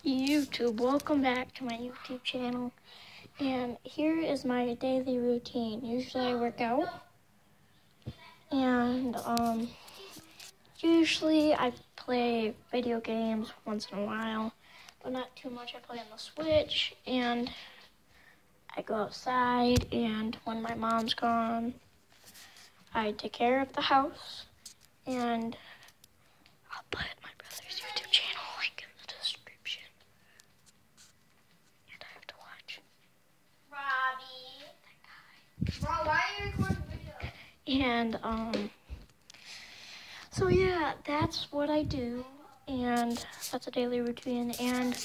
YouTube, welcome back to my YouTube channel, and here is my daily routine. Usually I work out, and usually I play video games once in a while, but not too much. I play on the Switch, and I go outside, and when my mom's gone, I take care of the house, and I'll put my brother's YouTube channel link in the description. And I have to watch Robbie. Bro, why are you recording video? And so yeah, that's what I do, and that's a daily routine. And